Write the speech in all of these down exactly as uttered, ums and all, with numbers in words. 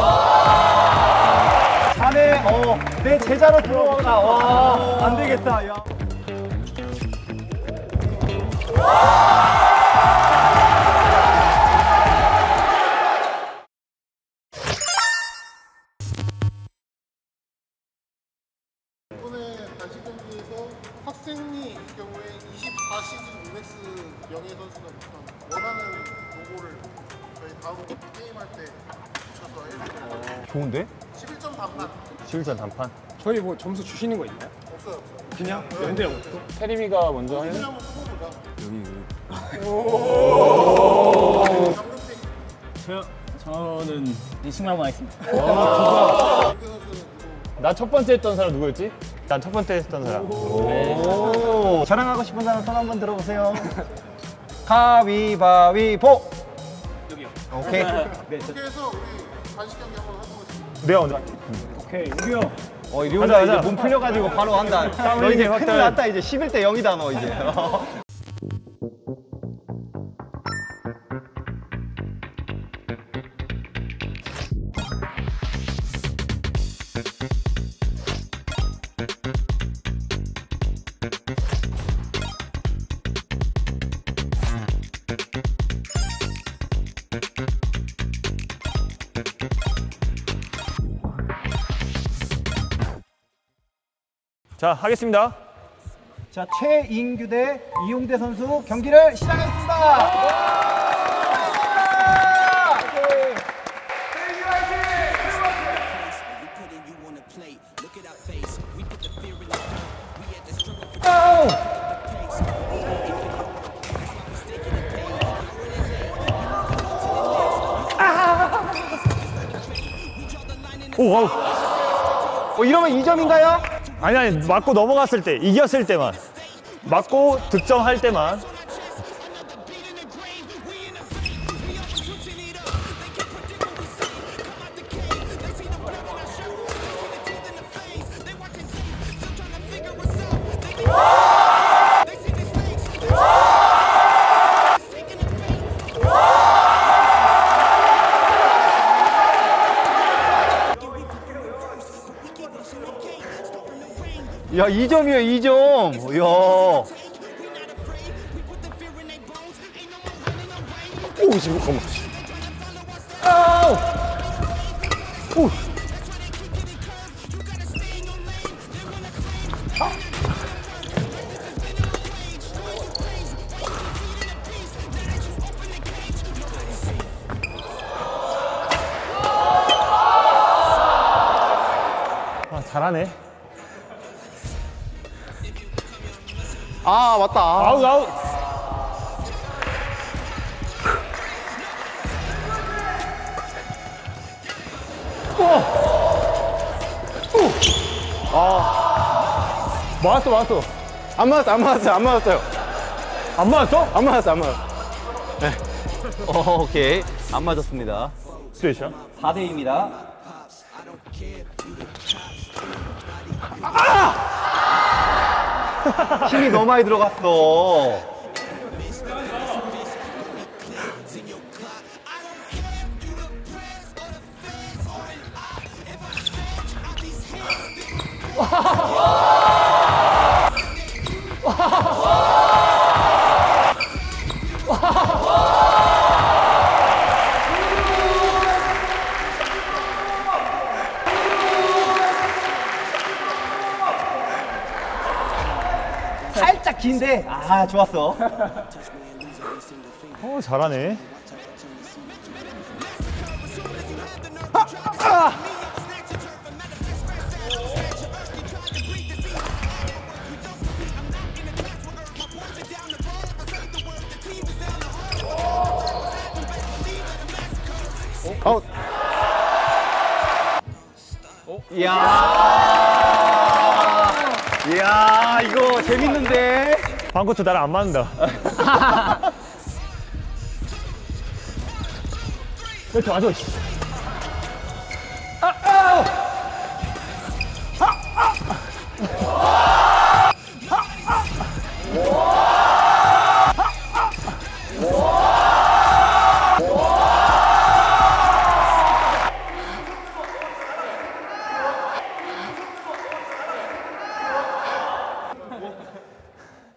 자네 어, 내 제자로 들어와라. 와, 안 되겠다. 야. 이번에 단식 경기에서 학생리 경우에 이십사 시즌 유넥스 명예 선수가 있던 원하는 로고를 저희 다음 게임할 때 붙여서 해드릴게요. 좋은데? 십일 점 단판. 십일 점 단판. 저희 뭐 점수 주시는 거 있나요? 없어요, 없어요. 그냥 연대형 어떻게? 태림이가 먼저 하는. 한번 뽑아보자. 여기. 저, 저는 이십만 원 하겠습니다. 나 첫 번째 했던 사람 누구였지? 난 첫 번째 했던 사람. 오. 자랑하고 싶은 사람 손 한번 들어보세요. 가위바위보. 여기요. 오케이. 이렇게 해서 우리 단식 경기 한번 해보겠습니다. 내가 먼저. 오케이, 여기요. 어, 리오자 가자, 이제 가자. 몸 풀려가지고 바로 한다. 너 이제 큰일 났다. 이제 십일 대 영이다 너 이제. 자, 하겠습니다. 자, 최인규 대 이용대 선수 경기를 시작하겠습니다. 오, 와우. 어, 이러면 이 점인가요? 아니, 아니, 맞고 넘어갔을 때, 이겼을 때만. 맞고 득점할 때만. 야, 이 점이에요, 이 점. 이야. 오, 지금 잠깐만. 아우. 오. 아, 잘하네. 아, 맞다. 아웃, 아웃. 아. 맞았어, 맞았어. 안 맞았어, 안 맞았어요, 안 맞았어요. 안 맞았어? 안 맞았어, 안 맞았어. 네. 어, 오케이. 안 맞았습니다. 스트레이션. 사 대 이입니다. 힘이 너무 많이 들어갔어. 살짝 긴데, 아, 좋았어. 어, 잘하네. 아웃. 이야. 이야, 이거 재밌는데. 방코트 나랑 안 맞는다. 이렇게 와줘. 아, 아! 아, 아!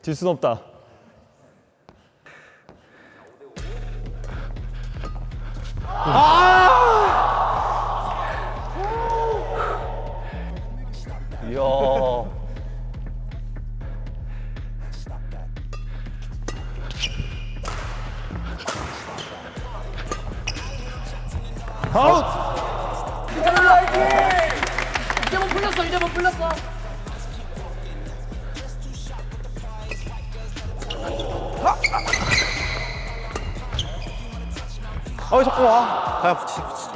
질 순 없다. 이야. 아웃! 이제 뭐 풀렸어, 이제 뭐 풀렸어. 어, 자꾸 와. 야, 붙이, 붙이.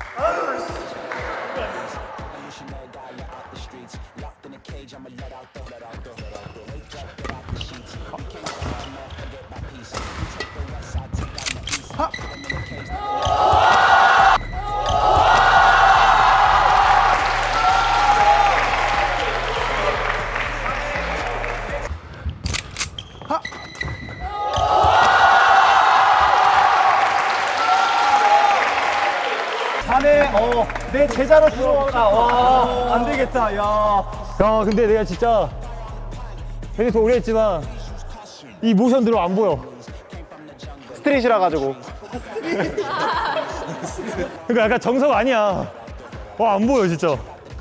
자네, 어, 내 제자로 들어와라. 와, 안 되겠다, 야. 야, 근데 내가 진짜 괜히 더 오래 했지만 이 모션대로 안 보여. 스트릿이라 가지고. 그러니까 약간 정석 아니야. 와, 안 보여 진짜.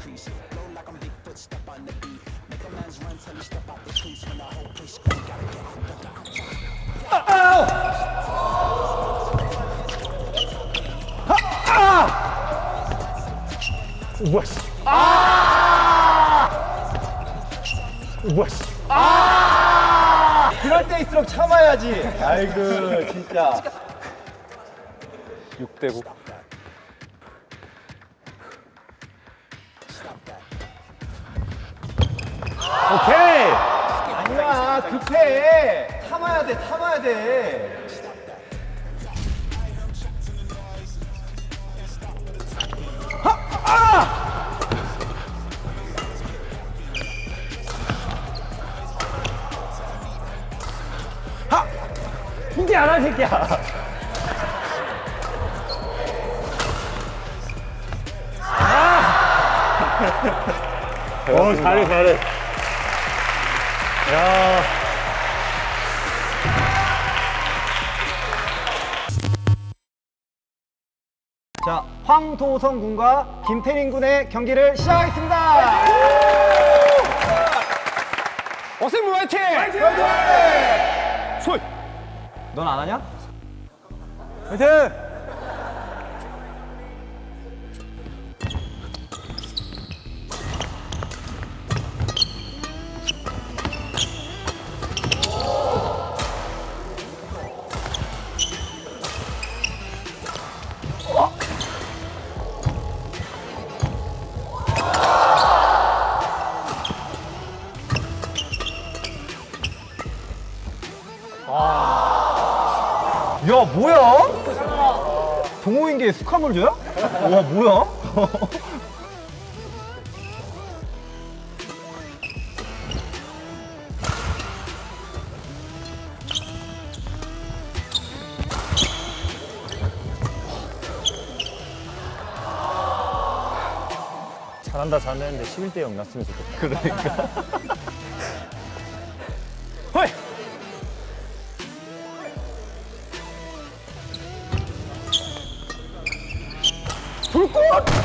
뭐야 씨. 아! 뭐야 씨. 아! 그럴 때일수록 참아야지. 아이고, 진짜. 육 대 구. 오케이. 아니야, 급해. 참아야 돼, 참아야 돼. 이제 안 할 새끼야. 아! 어, 잘해, 잘해. 야. 자, 황도성 군과 김태린 군의 경기를 시작하겠습니다. 어생물 화이팅! 솔! 넌 안 하냐? 화이팅! 야, 뭐야? 동호인계 스카물즈야? 와, 뭐야? 잘한다, 잘했는데 십일 대 영 났으면 좋겠다. 그러니까. 헐! 불꽃!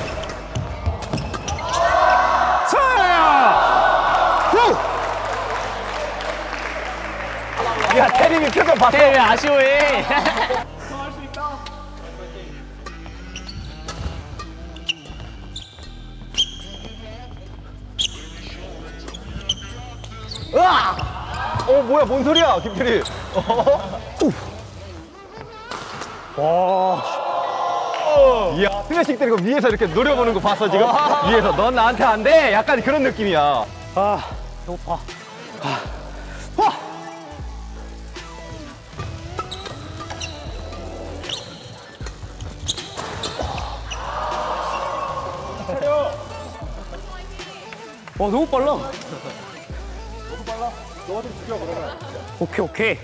차! 야, 태림이 표정 봤어? 왜 아쉬워해? 으아! 어, 뭐야, 뭔 소리야, 김태리. 와. 이야, 스매싱 때리고 위에서 이렇게 노려보는 거 봤어, 지금? 위에서. 넌 나한테 안 돼! 약간 그런 느낌이야. 아, 배고파. 와, 너무 빨라. 너가 좀 죽여 그러면. 오케이, 오케이.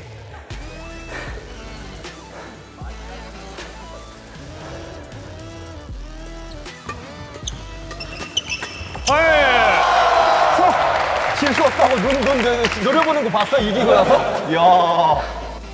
질 수 없다. 하고 눈, 눈, 눈 노려보는 거 봤어? 이기고 나서? 이야.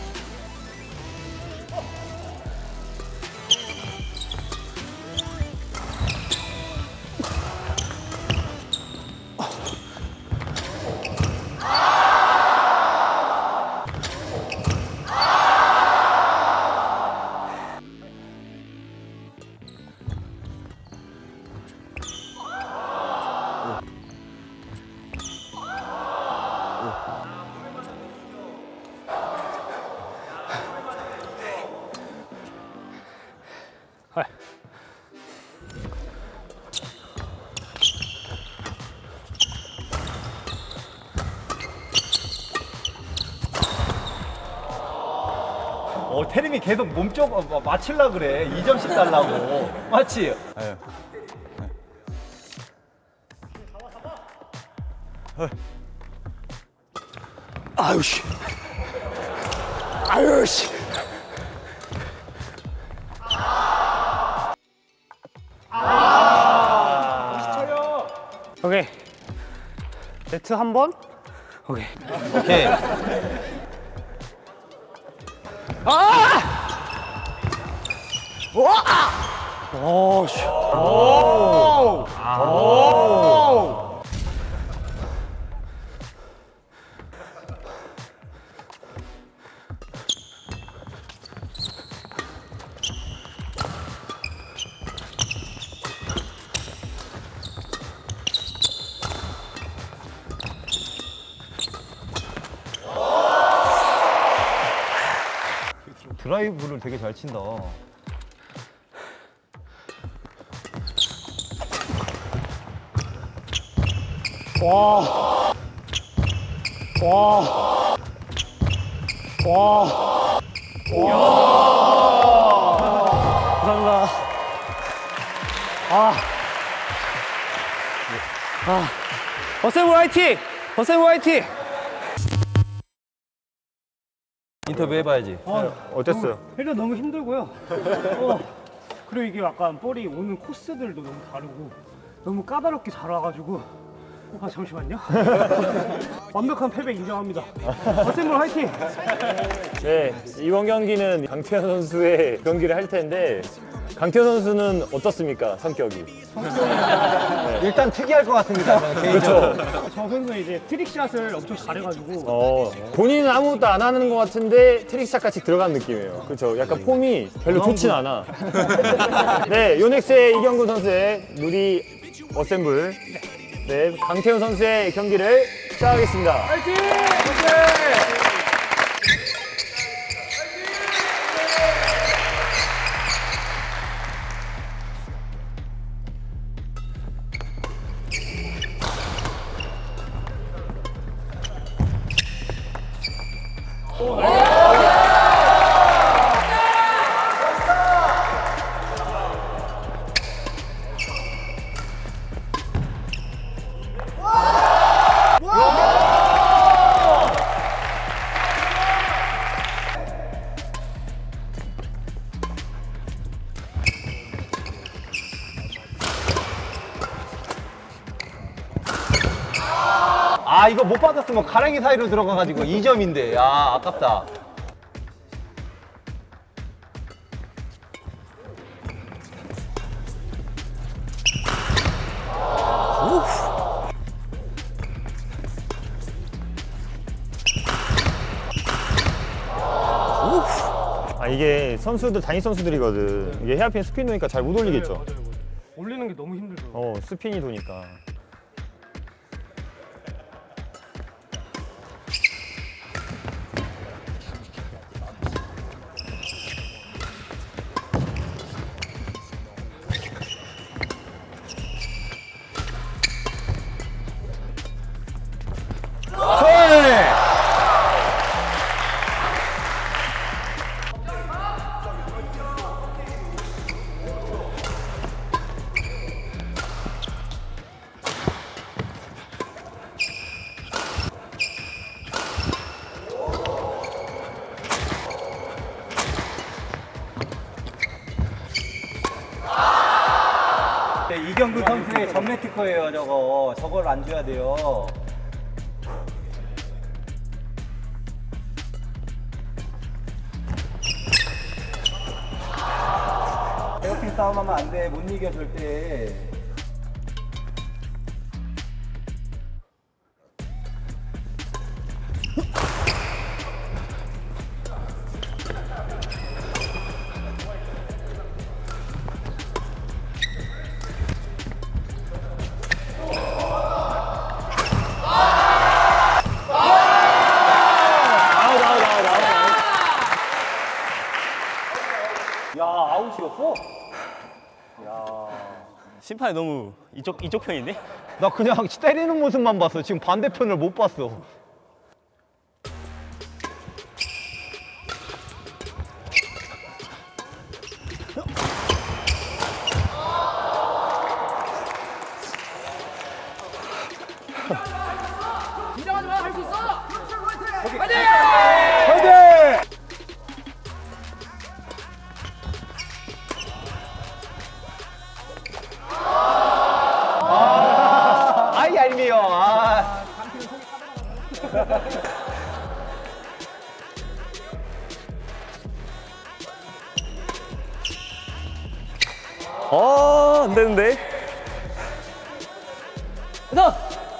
어, 태림이 계속 몸쪽 어, 맞추려 그래. 이 점씩 달라고. 맞지? 네. 아유 씨. 아유 씨. 오케이. 네트 한 번. 오케이. 오케이. 오 씨. 오! 오! 드라이브를 되게 잘 친다. 와. 와. 와. 와. 감사합니다. 아. 아. 어셈블 화이팅! 어셈블 화이팅! 인터뷰 해봐야지. 어땠어요? 일단 너무 힘들고요. 어, 그리고 이게 약간 볼이 오는 코스들도 너무 다르고 너무 까다롭게 잘 와가지고 아 잠시만요. 완벽한 패배 인정합니다. 어셈블 화이팅! 네, 이번 경기는 강태현 선수의 경기를 할 텐데 강태현 선수는 어떻습니까? 성격이? 일단 특이할 것 같습니다. 그렇죠. 저 선수 이제 트릭샷을 엄청 잘해가지고 어, 본인은 아무것도 안 하는 것 같은데 트릭샷 같이 들어간 느낌이에요. 그렇죠. 약간 폼이 별로 좋진 않아. 네, 요넥스의 이경구 선수의 누리 어셈블. 네, 강태현 선수의 경기를 시작하겠습니다. 화이팅! 아, 이거 못 받았으면 가랭이 사이로 들어가가지고 이 점인데. 아, 아깝다. 아, 이게 선수들, 단위 선수들이거든. 이게 헤어핀 스피인 도니까 잘 못 올리겠죠? 맞아요, 맞아요. 올리는 게 너무 힘들죠. 어, 스핀이 도니까. 네, 이경구 선수의 전매 특허예요, 저거. 저걸 안 줘야 돼요. 싸움하면 안 돼. 못 이겨 절대. 야, 아웃이었어? 심판이 너무 이쪽 이쪽 편인데? 나 그냥 때리는 모습만 봤어. 지금 반대편을 못 봤어. 긴장하지 마, 할 수 있어. 화이팅! 화이팅! 아이 얄미워. 아. 아, 안 되는데. 너.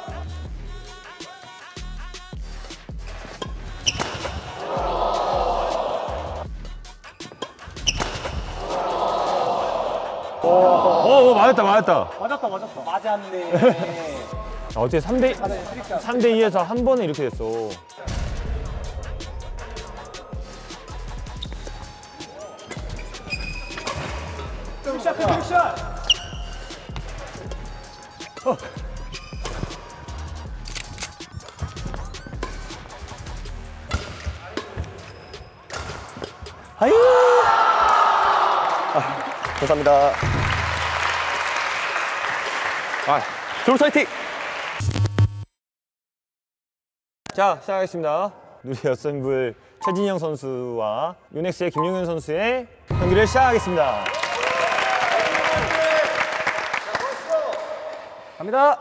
어, 어 맞았다 맞았다. 맞았다 맞았다. 맞았네. 아, 어째 삼 대 삼 대 이에서 한 번에 이렇게 됐어. 빅샷 빅샷. 아유. 아, 감사합니다. 아, 졸업 화이팅! 자, 시작하겠습니다. 누리 어셈블 최진영 선수와 요넥스의 김용현 선수의 경기를 시작하겠습니다. 갑니다.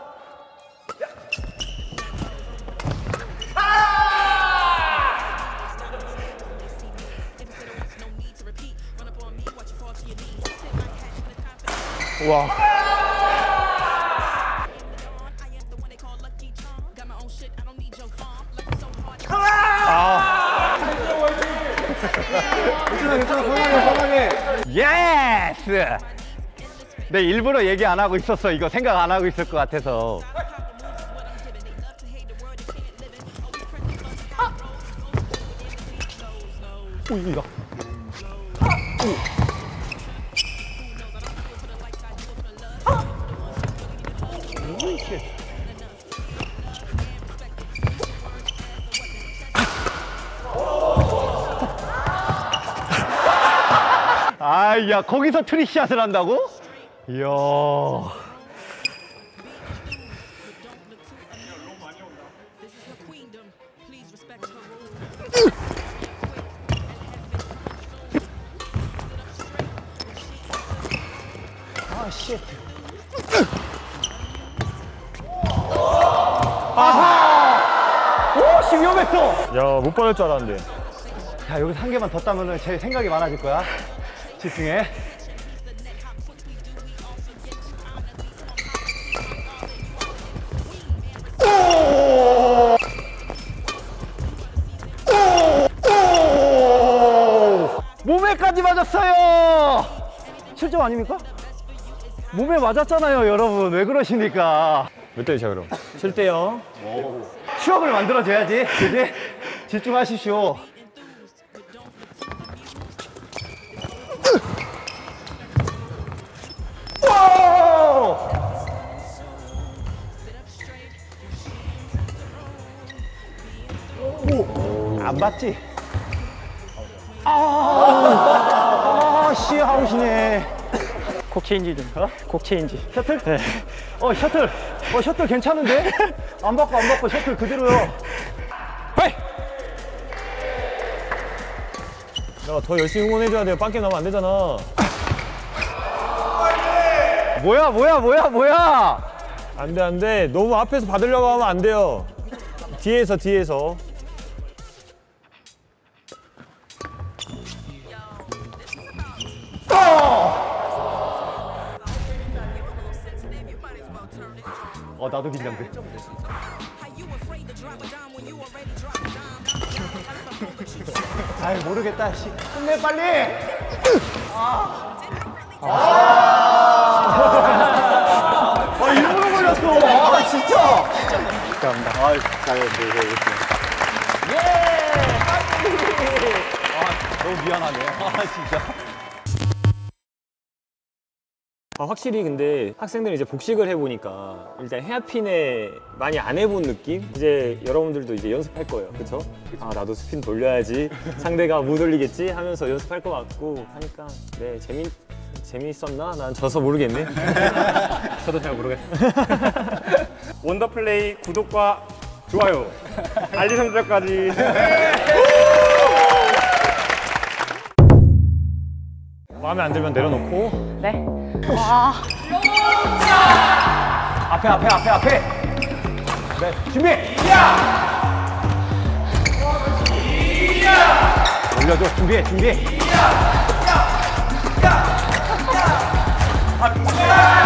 와. 예스! 내 일부러 얘기 안 하고 있었어. 이거 생각 안 하고 있을 것 같아서. 오, 이거. 아, 야, 거기서 트리샷을 한다고? 이야. 아, 쉣. 아하! 오, 씨, 위험했어! 야, 못 받을 줄 알았는데. 야, 여기서 한 개만 더 따면은 제 생각이 많아질 거야. 집중해. 오! 오! 몸에까지 맞았어요. 칠 점 아닙니까? 몸에 맞았잖아요, 여러분. 왜 그러십니까? 몇 대 차 그럼? 칠 대 영. 추억을 만들어줘야지, 그지? 집중하십시오. 오! 안 봤지? 아, 아, 씨, 아웃이네. 콕 체인지 좀. 어? 콕 체인지. 셔틀? 네. 어, 셔틀. 어, 셔틀 괜찮은데? 안 받고, 안 받고, 셔틀 그대로요. 헤이! 내가 더 열심히 응원해줘야 돼요. 빵개 나면 안 되잖아. 뭐야, 뭐야, 뭐야, 뭐야! 안 돼, 안 돼. 너무 앞에서 받으려고 하면 안 돼요. 뒤에서, 뒤에서. 어! 어, 나도 긴장돼. 아이, 모르겠다. 씨. 끝내, 빨리! 아. 아. 아, 일부러 걸렸어. 아, 진짜. 감사합니다. 아, 잘, 네, 네, 예! 빨리! 아, 너무 미안하네. 아, 진짜. 아, 확실히 근데 학생들이 이제 복식을 해보니까 일단 헤어핀에 많이 안 해본 느낌? 이제 여러분들도 이제 연습할 거예요. 그쵸? 아, 나도 스핀 돌려야지. 상대가 못 올리겠지? 하면서 연습할 것 같고 하니까 네, 재미, 재미있었나? 난 져서 모르겠네. 저도 잘 모르겠어요. 원더플레이 구독과 좋아요, 알림 설정까지. 마음에 안 들면 내려놓고. 네. 와. 앞에, 앞에, 앞에, 앞에. 네, 준비! 올려줘, 준비해, 준비해.